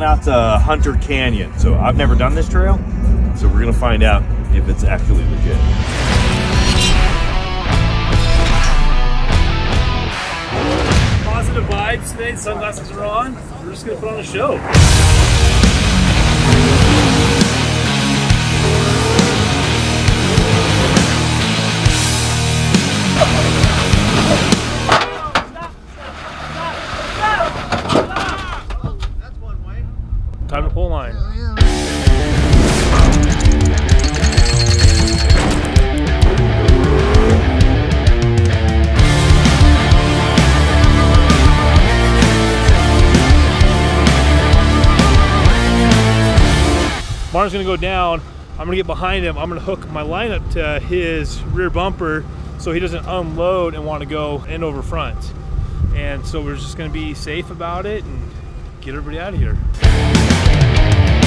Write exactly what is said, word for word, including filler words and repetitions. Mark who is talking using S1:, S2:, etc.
S1: out to Hunter Canyon. So I've never done this trail, so we're gonna find out if it's actually legit.
S2: Positive vibes today, sunglasses are on. We're just gonna put on a show. Time to pull line. Martin's gonna go down. I'm gonna get behind him. I'm gonna hook my line up to his rear bumper so he doesn't unload and want to go end over front. And so we're just gonna be safe about it and get everybody out of here.